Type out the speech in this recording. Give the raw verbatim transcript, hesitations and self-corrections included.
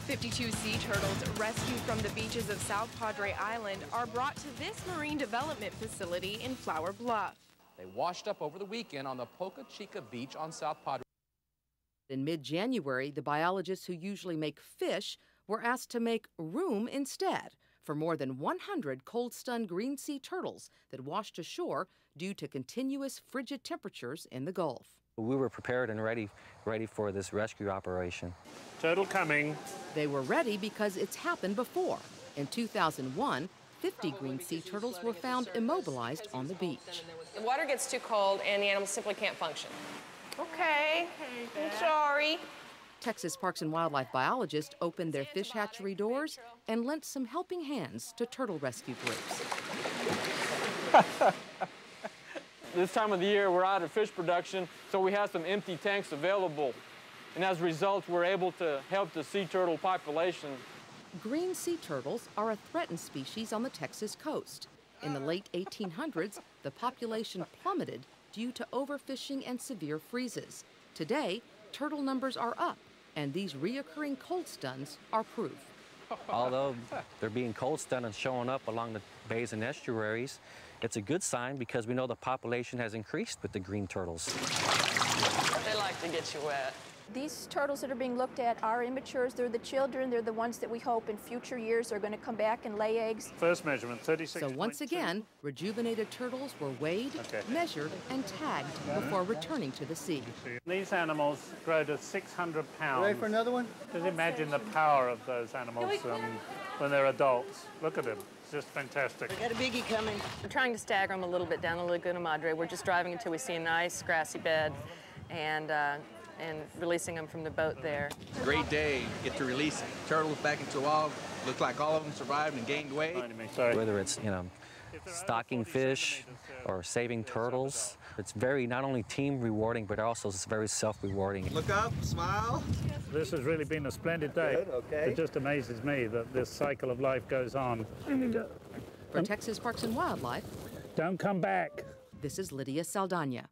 fifty-two sea turtles rescued from the beaches of South Padre Island are brought to this marine development facility in Flower Bluff. They washed up over the weekend on the Poca Chica beach on South Padre. In mid-January, the biologists who usually make fish were asked to make room instead for more than one hundred cold-stunned green sea turtles that washed ashore due to continuous frigid temperatures in the Gulf. We were prepared and ready, ready for this rescue operation. Turtle coming. They were ready because it's happened before. In two thousand one, fifty green sea turtles were found immobilized on the beach. The water gets too cold and the animals simply can't function. Okay, I'm sorry. Texas Parks and Wildlife biologists opened their fish hatchery doors and lent some helping hands to turtle rescue groups. This time of the year, we're out of fish production, so we have some empty tanks available. And as a result, we're able to help the sea turtle population. Green sea turtles are a threatened species on the Texas coast. In the late eighteen hundreds, the population plummeted due to overfishing and severe freezes. Today, turtle numbers are up, and these reoccurring cold stuns are proof. Although they're being cold stunned and showing up along the bays and estuaries, it's a good sign because we know the population has increased with the green turtles. They like to get you wet. These turtles that are being looked at are immatures. They're the children. They're the ones that we hope in future years are going to come back and lay eggs. First measurement, thirty-six. So once again, rejuvenated turtles were weighed, okay. measured, and tagged before returning to the sea. These animals grow to six hundred pounds. Ready for another one? Just imagine the power of those animals um, when they're adults. Look at them. It's just fantastic. We got a biggie coming. We're trying to stagger them a little bit down the Laguna Madre. We're just driving until we see a nice grassy bed and uh, and releasing them from the boat there. Great day, get to release turtles back into the wild. Looks like all of them survived and gained weight. Whether it's, you know, stocking fish or saving turtles, it's very not only team rewarding, but also it's very self-rewarding. Look up, smile. This has really been a splendid day. Good, okay. It just amazes me that this cycle of life goes on. For Texas Parks and Wildlife, don't come back. This is Lydia Saldana.